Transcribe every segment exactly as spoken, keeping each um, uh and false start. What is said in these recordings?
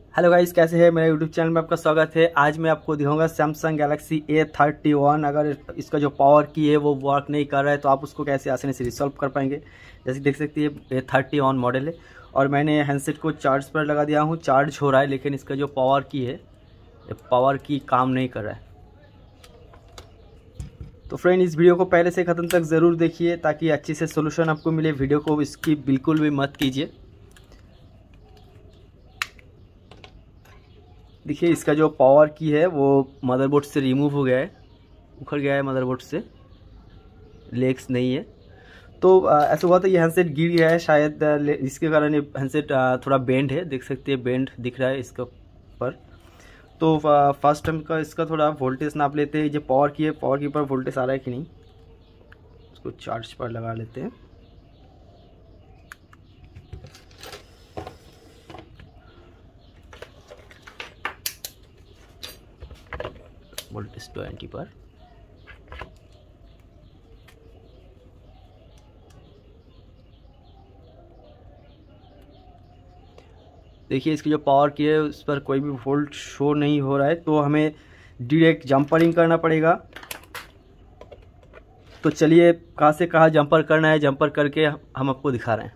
Hello guys, कैसे हैं? मेरे यूट्यूब चैनल में आपका स्वागत है। आज मैं आपको दिखाऊंगा Samsung Galaxy A thirty one. अगर इसका जो पावर की है वो वर्क नहीं कर रहा है तो आप उसको कैसे आसानी से रिसॉल्व कर पाएंगे। जैसे देख सकते हैं ए थर्टी वन मॉडल है और मैंने हैंडसेट को चार्ज पर लगा दिया हूँ। चार्ज हो रहा है लेकिन इसका जो पावर की है पावर की काम नहीं कर रहा है। तो फ्रेंड, इस वीडियो को पहले से ख़त्म तक ज़रूर देखिए ताकि अच्छी से सोल्यूशन आपको मिले। वीडियो को इसकी बिल्कुल भी मत कीजिए। देखिए, इसका जो पावर की है वो मदरबोर्ड से रिमूव हो गया है, उखड़ गया है मदरबोर्ड से, लेग्स नहीं है। तो ऐसा हुआ था ये हैंडसेट गिर गया है शायद, इसके कारण ये हैंडसेट थोड़ा बेंड है। देख सकते हैं बेंड दिख रहा है इसका पर। तो फर्स्ट टाइम का इसका थोड़ा वोल्टेज नाप लेते हैं। जो पावर की है, पावर के ऊपर वोल्टेज आ रहा है कि नहीं, उसको चार्ज पर लगा लेते हैं। वोल्टेज ट्वेंटी पर। देखिए, इसकी जो पावर की है उस पर कोई भी वोल्ट शो नहीं हो रहा है, तो हमें डायरेक्ट जंपरिंग करना पड़ेगा। तो चलिए, कहाँ से कहाँ जंपर करना है, जंपर करके हम आपको दिखा रहे हैं।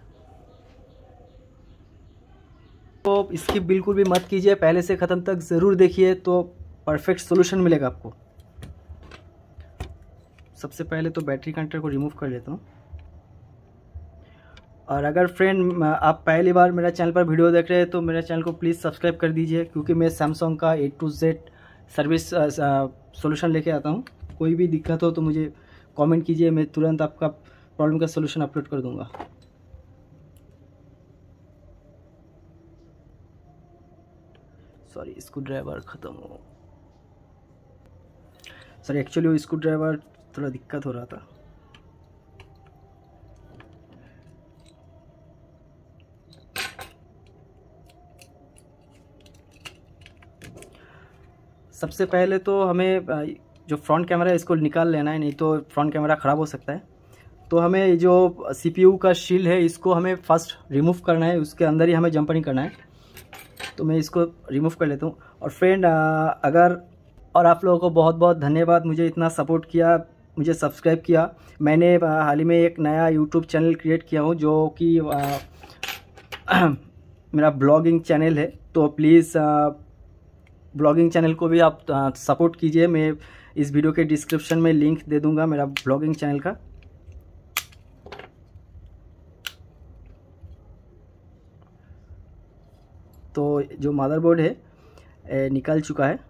तो इसकी बिल्कुल भी मत कीजिए, पहले से ख़त्म तक ज़रूर देखिए तो परफेक्ट सोल्यूशन मिलेगा आपको। सबसे पहले तो बैटरी कनेक्टर को रिमूव कर लेता हूँ। और अगर फ्रेंड आप पहली बार मेरा चैनल पर वीडियो देख रहे हैं तो मेरे चैनल को प्लीज़ सब्सक्राइब कर दीजिए, क्योंकि मैं सैमसंग का A to Z service solution लेके आता हूँ। कोई भी दिक्कत हो तो मुझे कमेंट कीजिए, मैं तुरंत आपका प्रॉब्लम का सॉल्यूशन अपलोड कर दूँगा। सॉरी, स्क्रू ड्राइवर ख़त्म हो सॉरी एक्चुअली वो स्क्रू ड्राइवर थोड़ा दिक्कत हो रहा था। सबसे पहले तो हमें जो फ्रंट कैमरा है इसको निकाल लेना है, नहीं तो फ्रंट कैमरा ख़राब हो सकता है। तो हमें जो सीपीयू का शील्ड है इसको हमें फर्स्ट रिमूव करना है, उसके अंदर ही हमें जंपरिंग करना है। तो मैं इसको रिमूव कर लेता हूँ। और फ्रेंड, अगर और आप लोगों को बहुत बहुत धन्यवाद, मुझे इतना सपोर्ट किया, मुझे सब्सक्राइब किया। मैंने हाल ही में एक नया यूट्यूब चैनल क्रिएट किया हूँ जो कि मेरा ब्लॉगिंग चैनल है। तो प्लीज़ ब्लॉगिंग चैनल को भी आप सपोर्ट कीजिए। मैं इस वीडियो के डिस्क्रिप्शन में लिंक दे दूंगा मेरा ब्लॉगिंग चैनल का। तो जो मदरबोर्ड है निकल चुका है,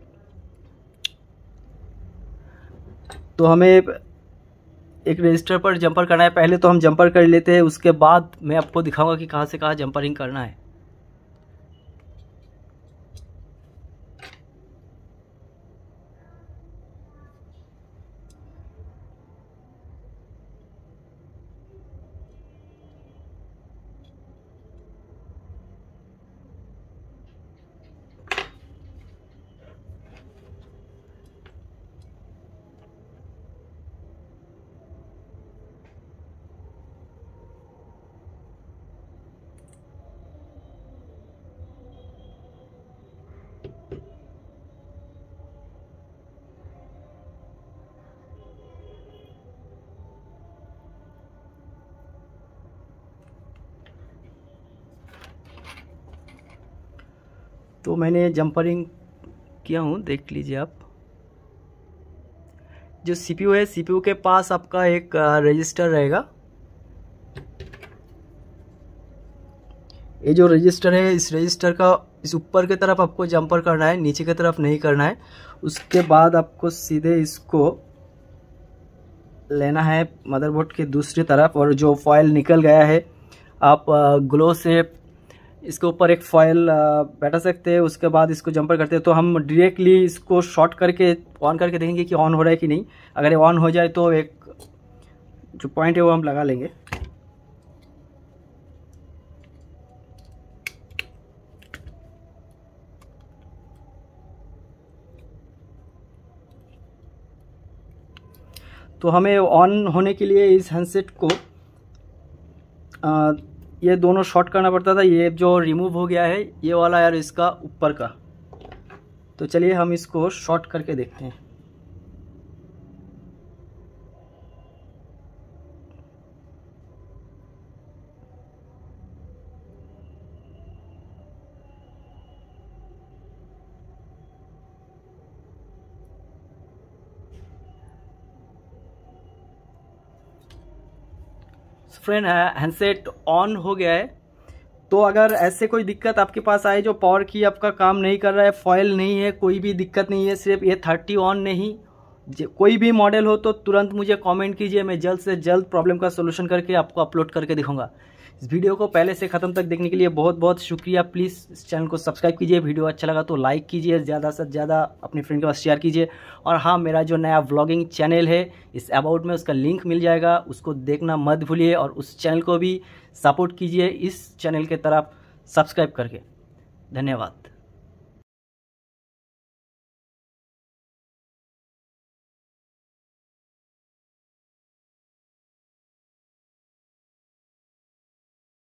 तो हमें एक रजिस्टर पर जंपर करना है। पहले तो हम जंपर कर लेते हैं, उसके बाद मैं आपको दिखाऊंगा कि कहाँ से कहाँ जंपरिंग करना है। तो मैंने जंपरिंग किया हूँ, देख लीजिए आप। जो सीपीयू है, सीपीयू के पास आपका एक रजिस्टर रहेगा। ये जो रजिस्टर है, इस रजिस्टर का इस ऊपर की तरफ आपको जंपर करना है, नीचे की तरफ नहीं करना है। उसके बाद आपको सीधे इसको लेना है मदरबोर्ड के दूसरी तरफ, और जो फॉयल निकल गया है आप ग्लो से इसके ऊपर एक फॉयल बैठा सकते हैं। उसके बाद इसको जंपर करते हैं तो हम डायरेक्टली इसको शॉर्ट करके ऑन करके देखेंगे कि ऑन हो रहा है कि नहीं। अगर ये ऑन हो जाए तो एक जो पॉइंट है वो हम लगा लेंगे। तो हमें ऑन होने के लिए इस हैंडसेट को ये दोनों शॉर्ट करना पड़ता था, ये जो रिमूव हो गया है ये वाला यार इसका ऊपर का। तो चलिए हम इसको शॉर्ट करके देखते हैं। फ्रेंड हैंडसेट ऑन हो गया है। तो अगर ऐसे कोई दिक्कत आपके पास आए जो पावर की आपका काम नहीं कर रहा है, फॉयल नहीं है, कोई भी दिक्कत नहीं है, सिर्फ ये थर्टी ऑन नहीं, कोई भी मॉडल हो तो तुरंत मुझे कमेंट कीजिए, मैं जल्द से जल्द प्रॉब्लम का सोल्यूशन करके आपको अपलोड करके दिखाऊंगा। इस वीडियो को पहले से ख़त्म तक देखने के लिए बहुत बहुत शुक्रिया। प्लीज़ इस चैनल को सब्सक्राइब कीजिए, वीडियो अच्छा लगा तो लाइक कीजिए, ज़्यादा से ज़्यादा अपने फ्रेंड के पास शेयर कीजिए। और हाँ, मेरा जो नया व्लॉगिंग चैनल है इस अबाउट में उसका लिंक मिल जाएगा, उसको देखना मत भूलिए और उस चैनल को भी सपोर्ट कीजिए इस चैनल के तरफ सब्सक्राइब करके। धन्यवाद।